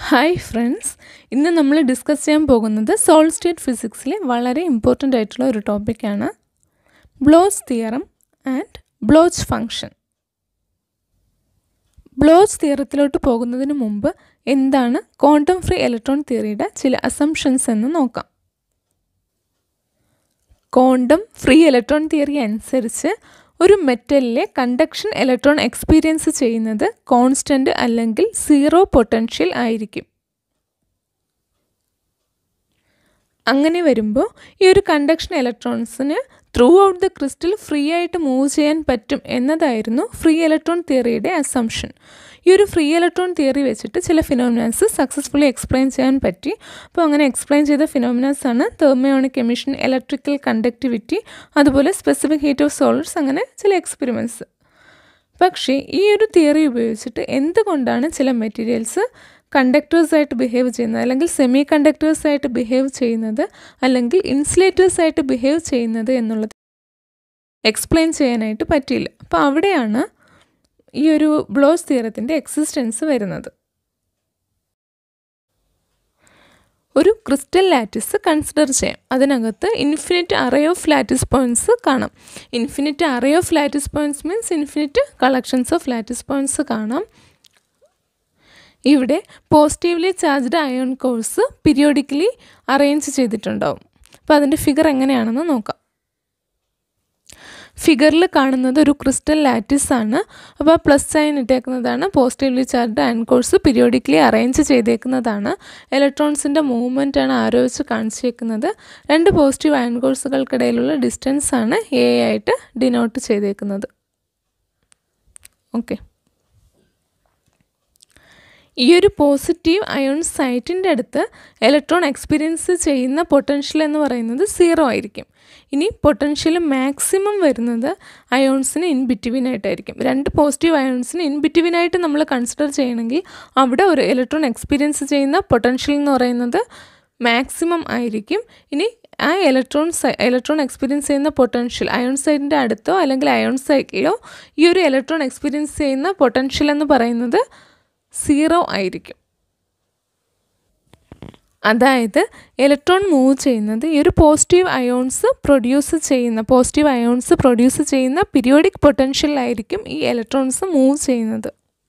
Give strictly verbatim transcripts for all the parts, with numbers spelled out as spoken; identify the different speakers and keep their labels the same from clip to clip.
Speaker 1: Hi friends, ഇന്ന് നമ്മൾ discuss ചെയ്യാൻ പോകുന്നത് സോളിഡ് സ്റ്റേറ്റ് ഫിസിക്സിലെ വളരെ ഇമ്പോർട്ടൻ്റ് ആയിട്ടുള്ള ഒരു ടോപ്പിക്കാണ് Bloch theorem and Bloch function. Bloch തിയറത്തിലോട്ട് പോകുന്നതിന് മുമ്പ് എന്താണ് ക്വാണ്ടം ഫ്രീ ഇലക്ട്രോൺ തിയറിയുടെ ചില അസംഷൻസ് എന്ന് നോക്കാം. ക്വാണ്ടം ഫ്രീ ഇലക്ട്രോൺ തിയറി അനുസരിച്ച് ഒരു മെറ്റലിലെ കണ്ടക്ഷൻ ഇലക്ട്രോൺ എക്സ്പീരിയൻസ് ചെയ്യുന്നത് കോൺസ്റ്റൻറ്റ് അല്ലെങ്കിൽ സീറോ പൊട്ടൻഷ്യൽ ആയിരിക്കും. അങ്ങനെ വരുമ്പോൾ ഈ ഒരു കണ്ടക്ഷൻ ഇലക്ട്രോൺസിന് throughout the crystal free ആയിട്ട് മൂവ് ചെയ്യാൻ പറ്റും എന്നതായിരുന്നു ഫ്രീ ഇലക്ട്രോൺ തിയറിയുടെ അസംഷൻ. ഈ ഒരു ഫ്രീ ഇലക്ട്രോൺ തിയറി വെച്ചിട്ട് ചില ഫിനോമിനാസ് സക്സസ്ഫുള്ളി എക്സ്പ്ലെയിൻ ചെയ്യാൻ പറ്റി. അപ്പോൾ അങ്ങനെ എക്സ്പ്ലെയിൻ ചെയ്ത ഫിനോമിനാസ് ആണ് തെർമോയോണിക് എമിഷൻ, ഇലക്ട്രിക്കൽ കണ്ടക്ടിവിറ്റി, അതുപോലെ സ്പെസിഫിക് ഹീറ്റ് ഓഫ് സോളിഡ്സ്, അങ്ങനെ ചില എക്സ്പെരിമെൻറ്റ്സ്. പക്ഷേ ഈ ഒരു തിയറി ഉപയോഗിച്ചിട്ട് എന്തുകൊണ്ടാണ് ചില മെറ്റീരിയൽസ് കണ്ടക്ടേഴ്സായിട്ട് ബിഹേവ് ചെയ്യുന്നത്, അല്ലെങ്കിൽ സെമി കണ്ടക്ടേഴ്സായിട്ട് ബിഹേവ് ചെയ്യുന്നത്, അല്ലെങ്കിൽ ഇൻസുലേറ്റേഴ്സായിട്ട് ബിഹേവ് ചെയ്യുന്നത് എന്നുള്ളത് എക്സ്പ്ലെയിൻ ചെയ്യാനായിട്ട് പറ്റിയില്ല. അപ്പോൾ അവിടെയാണ് ഈ ഒരു ബ്ലോച്ച് തിയറത്തിൻ്റെ എക്സിസ്റ്റൻസ് വരുന്നത്. ഒരു ക്രിസ്റ്റൽ ലാറ്റിസ് കൺസിഡർ ചെയ്യാം. അതിനകത്ത് infinite array of lattice points കാണാം. Infinite array of lattice points means infinite collections of lattice points കാണാം. ഇവിടെ positively charged ion cores periodically arrange ചെയ്തിട്ടുണ്ടാവും. അപ്പോൾ അതിൻ്റെ ഫിഗർ എങ്ങനെയാണെന്ന് നോക്കാം. ഫിഗറിൽ കാണുന്നത് ഒരു ക്രിസ്റ്റൽ ലാറ്റിസ് ആണ്. അപ്പോൾ പ്ലസ് സൈൻ ഇട്ടേക്കുന്നതാണ് positively charged ion cores periodically arrange ചെയ്തേക്കുന്നതാണ്. ഇലക്ട്രോൺസിൻ്റെ മൂവ്മെൻ്റ് ആണ് ആരോ വെച്ച് കാണിച്ചേക്കുന്നത്. രണ്ട് പോസിറ്റീവ് അയൺ കോഴ്സുകൾക്കിടയിലുള്ള ഡിസ്റ്റൻസ് ആണ് എ ആയിട്ട് ഡിനോട്ട് ചെയ്തേക്കുന്നത്. ഓക്കെ, ഈ ഒരു പോസിറ്റീവ് അയോൺ സൈറ്റിൻ്റെ അടുത്ത് ഇലക്ട്രോൺ എക്സ്പീരിയൻസ് ചെയ്യുന്ന പൊട്ടൻഷ്യൽ എന്ന് പറയുന്നത് സീറോ ആയിരിക്കും. ഇനി പൊട്ടൻഷ്യൽ മാക്സിമം വരുന്നത് അയോൺസിന് ഇൻ ബിറ്റ്വീൻ ആയിട്ടായിരിക്കും. രണ്ട് പോസിറ്റീവ് അയോൺസിന് ഇൻ ബിറ്റ്വീൻ ആയിട്ട് നമ്മൾ കൺസിഡർ ചെയ്യണമെങ്കിൽ അവിടെ ഒരു ഇലക്ട്രോൺ എക്സ്പീരിയൻസ് ചെയ്യുന്ന പൊട്ടൻഷ്യൽ എന്ന് പറയുന്നത് മാക്സിമം ആയിരിക്കും. ഇനി ആ ഇലക്ട്രോൺ സൈ ഇലക്ട്രോൺ എക്സ്പീരിയൻസ് ചെയ്യുന്ന പൊട്ടൻഷ്യൽ അയോൺ സൈറ്റിൻ്റെ അടുത്തോ അല്ലെങ്കിൽ അയോൺ സൈറ്റിലോ ഈ ഒരു ഇലക്ട്രോൺ എക്സ്പീരിയൻസ് ചെയ്യുന്ന പൊട്ടൻഷ്യൽ എന്ന് പറയുന്നത് സീറോ ആയിരിക്കും. അതായത് ഇലക്ട്രോൺ മൂവ് ചെയ്യുന്നത് ഈ ഒരു പോസിറ്റീവ് അയോൺസ് പ്രൊഡ്യൂസ് ചെയ്യുന്ന പോസിറ്റീവ് അയോൺസ് പ്രൊഡ്യൂസ് ചെയ്യുന്ന പീരിയോഡിക് പൊട്ടൻഷ്യലായിരിക്കും ഈ ഇലക്ട്രോൺസ് മൂവ് ചെയ്യുന്നത്.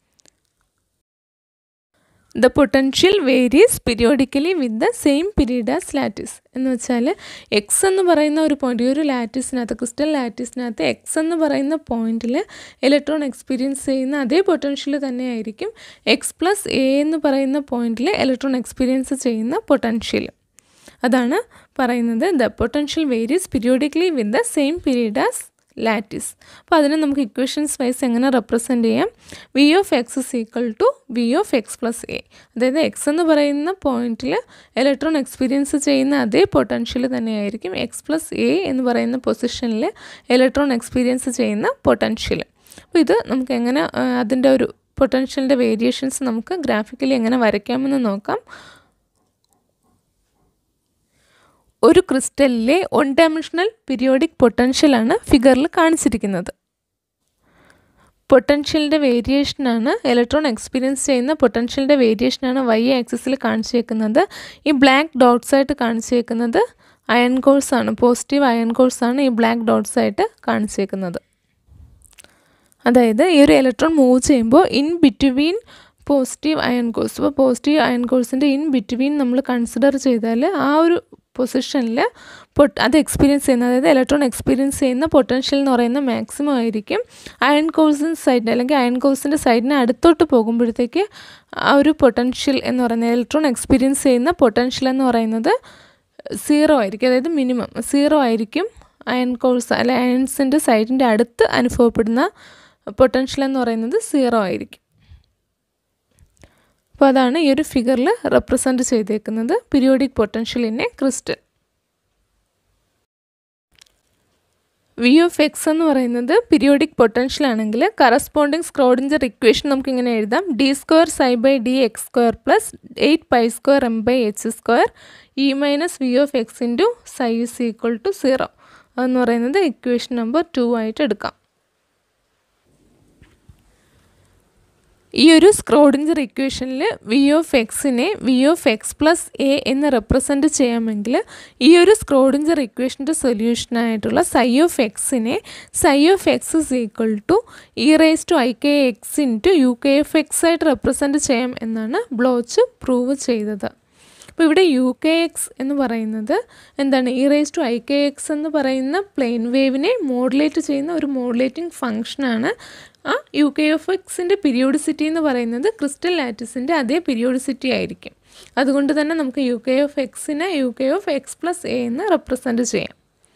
Speaker 1: The potential varies periodically with the same period as lattice. എന്ന് വെച്ചാൽ എക്സ് എന്ന് പറയുന്ന ഒരു പോയിൻ്റ്, ഈ ഒരു ലാറ്റിസിനകത്ത് ക്രിസ്റ്റൽ ലാറ്റിസിനകത്ത് എക്സ് എന്ന് പറയുന്ന പോയിന്റിൽ ഇലക്ട്രോൺ എക്സ്പീരിയൻസ് ചെയ്യുന്ന അതേ പൊട്ടൻഷ്യൽ തന്നെയായിരിക്കും എക്സ് പ്ലസ് എ എന്ന് പറയുന്ന പോയിന്റിൽ ഇലക്ട്രോൺ എക്സ്പീരിയൻസ് ചെയ്യുന്ന പൊട്ടൻഷ്യൽ. അതാണ് പറയുന്നത് the potential varies periodically with the same period as lattice. അപ്പോൾ അതിനെ നമുക്ക് ഇക്വേഷൻസ് വൈസ് എങ്ങനെ റെപ്രസെൻറ്റ് ചെയ്യാം? V of x is equal to V of x plus a. അതായത് എക്സ് എന്ന് പറയുന്ന പോയിന്റിൽ ഇലക്ട്രോൺ എക്സ്പീരിയൻസ് ചെയ്യുന്ന അതേ പൊട്ടൻഷ്യൽ തന്നെയായിരിക്കും എക്സ് പ്ലസ് എ എന്ന് പറയുന്ന പൊസിഷനിൽ ഇലക്ട്രോൺ എക്സ്പീരിയൻസ് ചെയ്യുന്ന പൊട്ടൻഷ്യൽ. അപ്പോൾ ഇത് നമുക്ക് എങ്ങനെ അതിൻ്റെ ഒരു പൊട്ടൻഷ്യലിൻ്റെ വേരിയേഷൻസ് നമുക്ക് ഗ്രാഫിക്കലി എങ്ങനെ വരയ്ക്കാമെന്ന് നോക്കാം. ഒരു ക്രിസ്റ്റലിലെ വൺ ഡയമെൻഷണൽ പീരിയോഡിക് പൊട്ടൻഷ്യലാണ് ഫിഗറിൽ കാണിച്ചിരിക്കുന്നത്. പൊട്ടൻഷ്യലിൻ്റെ വേരിയേഷനാണ് ഇലക്ട്രോൺ എക്സ്പീരിയൻസ് ചെയ്യുന്ന പൊട്ടൻഷ്യലിൻ്റെ വേരിയേഷനാണ് വൈ ആക്സിസിൽ കാണിച്ചേക്കുന്നത്. ഈ ബ്ലാക്ക് ഡോട്ട്സ് ആയിട്ട് കാണിച്ചേക്കുന്നത് അയൺ കോഴ്സാണ്, പോസിറ്റീവ് അയൺ കോഴ്സാണ് ഈ ബ്ലാക്ക് ഡോട്ട്സ് ആയിട്ട് കാണിച്ചേക്കുന്നത്. അതായത് ഈ ഒരു ഇലക്ട്രോൺ മൂവ് ചെയ്യുമ്പോൾ in between positive ion cores, അപ്പോൾ പോസിറ്റീവ് അയൺ കോഴ്സിൻ്റെ ഇൻ ബിറ്റ്വീൻ നമ്മൾ കൺസിഡർ ചെയ്താൽ ആ ഒരു പൊസിഷനിൽ പൊട്ട് അത് എക്സ്പീരിയൻസ് ചെയ്യുന്ന, അതായത് ഇലക്ട്രോൺ എക്സ്പീരിയൻസ് ചെയ്യുന്ന പൊട്ടൻഷ്യൽ എന്ന് പറയുന്ന മാക്സിമം ആയിരിക്കും. അയൺ കോഴ്സിൻ്റെ സൈഡിന് അല്ലെങ്കിൽ അയൺ കോഴ്സിൻ്റെ സൈഡിന് അടുത്തോട്ട് പോകുമ്പോഴത്തേക്ക് ആ ഒരു പൊട്ടൻഷ്യൽ എന്ന് പറയുന്നത് ഇലക്ട്രോൺ എക്സ്പീരിയൻസ് ചെയ്യുന്ന പൊട്ടൻഷ്യൽ എന്ന് പറയുന്നത് സീറോ ആയിരിക്കും. അതായത് മിനിമം സീറോ ആയിരിക്കും. അയൺ കോഴ്സ് അല്ലെ അയൺസിൻ്റെ സൈഡിൻ്റെ അടുത്ത് അനുഭവപ്പെടുന്ന പൊട്ടൻഷ്യൽ എന്ന് പറയുന്നത് സീറോ ആയിരിക്കും. അപ്പോൾ അതാണ് ഈ ഒരു ഫിഗറിൽ റെപ്രസെൻറ്റ് ചെയ്തേക്കുന്നത് periodic potential in a crystal. V of x എന്ന് പറയുന്നത് പീരിയോഡിക് പൊട്ടൻഷ്യൽ ആണെങ്കിൽ കറസ്പോണ്ടിങ് സ്ക്രോഡിഞ്ചർ ഇക്വേഷൻ നമുക്കിങ്ങനെ എഴുതാം. D square psi by d x square plus eight pi square m by h square E minus V of x into psi is equal to zero. അതെന്ന് പറയുന്നത് equation number two ആയിട്ട് എടുക്കാം. ഈ ഒരു Schrodinger ഇക്വേഷനിൽ V of എക്സിനെ V of x plus a എന്ന് represent ചെയ്യാമെങ്കിൽ ഈ ഒരു സ്ക്രോഡിഞ്ചർ ഇക്വേഷൻ്റെ സൊല്യൂഷനായിട്ടുള്ള സൈ ഓഫ് എക്സിനെ psi of x is equal to e raise to i k x into u k of x ആയിട്ട് റെപ്രസെൻറ്റ് ചെയ്യാം എന്നാണ് ബ്ലോച്ച് പ്രൂവ് ചെയ്തത്. അപ്പോൾ ഇവിടെ യു കെ എക്സ് എന്ന് പറയുന്നത് എന്താണ്, e raise to i k x എന്ന് പറയുന്ന പ്ലെയിൻ വേവിനെ മോഡുലേറ്റ് ചെയ്യുന്ന ഒരു മോഡുലേറ്റിംഗ് ഫംഗ്ഷനാണ്. ആ യു കെ എഫ് എക്സിൻ്റെ പീരിയോഡിസിറ്റി എന്ന് പറയുന്നത് ക്രിസ്റ്റൽ ലാറ്റിസിൻ്റെ അതേ പീരിയോഡിസിറ്റി ആയിരിക്കും. അതുകൊണ്ട് തന്നെ നമുക്ക് യു കെ എഫ് എക്സിനെ u k of x plus a എന്ന് റെപ്രസെൻറ്റ് ചെയ്യാം.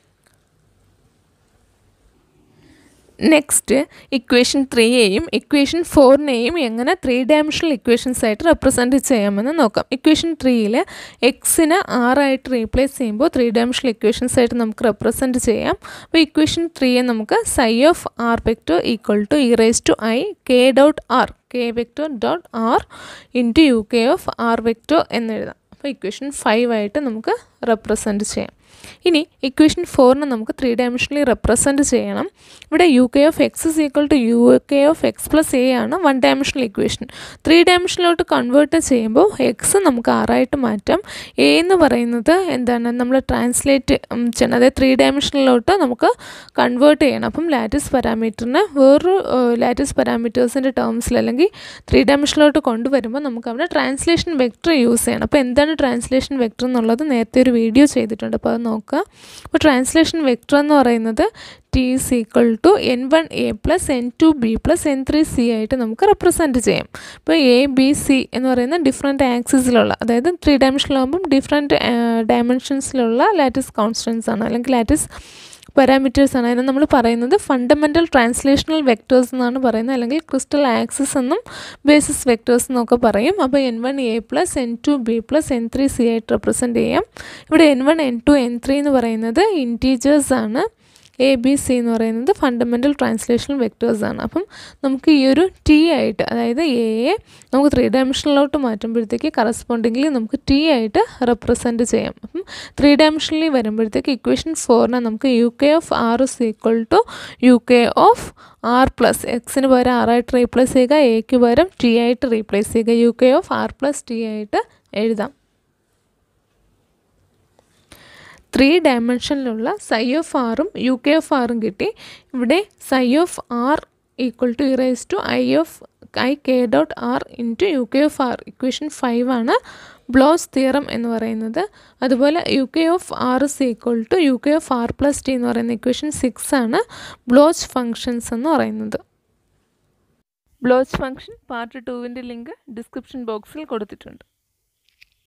Speaker 1: നെക്സ്റ്റ് ഇക്വേഷൻ ത്രീയെയും ഇക്വേഷൻ ഫോറിനെയും എങ്ങനെ ത്രീ ഡയമെൻഷണൽ ഇക്വേഷൻസ് ആയിട്ട് റെപ്രസെൻറ്റ് ചെയ്യാമെന്ന് നോക്കാം. ഇക്വേഷൻ ത്രീയിൽ എക്സിനെ ആറായിട്ട് റീപ്ലേസ് ചെയ്യുമ്പോൾ ത്രീ ഡയമെൻഷണൽ ഇക്വേഷൻസ് ആയിട്ട് നമുക്ക് റെപ്രസെൻറ്റ് ചെയ്യാം. അപ്പോൾ ഇക്വേഷൻ ത്രീയെ നമുക്ക് psi of r vector equal to e raise to i k dot r k vector dot r into u k of r vector എന്നെഴുതാം. അപ്പോൾ ഇക്വേഷൻ ഫൈവ് ആയിട്ട് നമുക്ക് റെപ്രസെൻറ്റ് ചെയ്യാം. ഇനി ഇക്വേഷൻ ഫോറിനെ നമുക്ക് ത്രീ ഡയമെൻഷനലി റെപ്രസെൻറ്റ് ചെയ്യണം. ഇവിടെ u k of x is equal to u k of x plus a ആണ് വൺ ഡയമെൻഷണൽ ഇക്വേഷൻ. ത്രീ ഡയമെൻഷനിലോട്ട് കൺവേർട്ട് ചെയ്യുമ്പോൾ എക്സ് നമുക്ക് ആറായിട്ട് മാറ്റാം. എ എന്ന് പറയുന്നത് എന്താണ്, നമ്മൾ ട്രാൻസ്ലേറ്റ് ചെയ്യണം, അതായത് ത്രീ ഡയമെൻഷനിലോട്ട് നമുക്ക് കൺവേർട്ട് ചെയ്യണം. അപ്പം ലാറ്റിസ് പാരാമീറ്ററിന് വേറൊരു ലാറ്റിസ് പാരാമീറ്റേഴ്സിൻ്റെ ടേംസിൽ അല്ലെങ്കിൽ ത്രീ ഡയമെൻഷനിലോട്ട് കൊണ്ടുവരുമ്പോൾ നമുക്ക് അവിടെ ട്രാൻസ്ലേഷൻ വെക്റ്റർ യൂസ് ചെയ്യണം. അപ്പോൾ എന്താണ് ട്രാൻസ്ലേഷൻ വെക്റ്റർ എന്നുള്ളത് നേരത്തെ ഒരു വീഡിയോ ചെയ്തിട്ടുണ്ട്, അപ്പോൾ അത് നോക്കുക. അപ്പോൾ ട്രാൻസ്ലേഷൻ വെക്റ്റർ എന്ന് പറയുന്നത് T is equal to n one a plus n two b plus n three c ആയിട്ട് നമുക്ക് റെപ്രസെൻറ്റ് ചെയ്യാം. ഇപ്പോൾ എ ബി സി എന്ന് പറയുന്ന ഡിഫറെൻറ്റ് ആക്സിസിലുള്ള, അതായത് ത്രീ ഡയമെൻഷനിലാകുമ്പം ഡിഫറെൻറ്റ് ഡയമെൻഷൻസിലുള്ള ലാറ്റിസ് കോൺസ്റ്റൻസ് ആണ് അല്ലെങ്കിൽ ലാറ്റിസ് പാരാമീറ്റേഴ്സ് ആണ്. അതിന് നമ്മൾ പറയുന്നത് ഫണ്ടമെൻ്റൽ ട്രാൻസ്ലേഷണൽ വെക്റ്റേഴ്സ് എന്നാണ് പറയുന്നത്, അല്ലെങ്കിൽ ക്രിസ്റ്റൽ ആക്സിസ് എന്നും ബേസിസ് വെക്റ്റേഴ്സ് എന്നൊക്കെ പറയും. അപ്പോൾ n one a plus n two b plus n three c ആയിട്ട് റെപ്രസെൻറ്റ് ചെയ്യാം. ഇവിടെ n one n two n three എന്ന് പറയുന്നത് ഇൻറ്റീജേഴ്സ് ആണ്, എ ബി സി എന്ന് പറയുന്നത് ഫണ്ടമെൻ്റൽ ട്രാൻസ്ലേഷണൽ വെക്റ്റേഴ്സ് ആണ്. അപ്പം നമുക്ക് ഈ ഒരു ടി ആയിട്ട്, അതായത് എയെ നമുക്ക് ത്രീ ഡയമെൻഷനിലോട്ട് മാറ്റുമ്പോഴത്തേക്ക് കറസ്പോണ്ടിംഗ്ലി നമുക്ക് ടി ആയിട്ട് റെപ്രസെൻറ്റ് ചെയ്യാം. അപ്പം ത്രീ ഡയമെൻഷനിൽ വരുമ്പോഴത്തേക്ക് ഇക്വേഷൻ ഫോറിനെ നമുക്ക് u k of r is equal to u k of r plus എക്സിന് പകരം ആറായിട്ട് റീപ്ലേസ് ചെയ്യുക, എക്ക് പകരം ടി ആയിട്ട് റീപ്ലേസ് ചെയ്യുക, u k of r plus T ആയിട്ട് എഴുതാം. ത്രീ ഡയമെൻഷനിലുള്ള സൈ ഓഫ് ആറും യു കെ ഓഫ് ആറും കിട്ടി. ഇവിടെ psi of r equal to e raise to i of i k dot r into u k of r equation five ആണ് Bloch theorem എന്ന് പറയുന്നത്. അതുപോലെ u k of r is equal to u k of r plus T എന്ന് പറയുന്ന equation six ആണ് Bloch functions എന്ന് പറയുന്നത്. Bloch function part ടുവിൻ്റെ ലിങ്ക് ഡിസ്ക്രിപ്ഷൻ ബോക്സിൽ കൊടുത്തിട്ടുണ്ട്.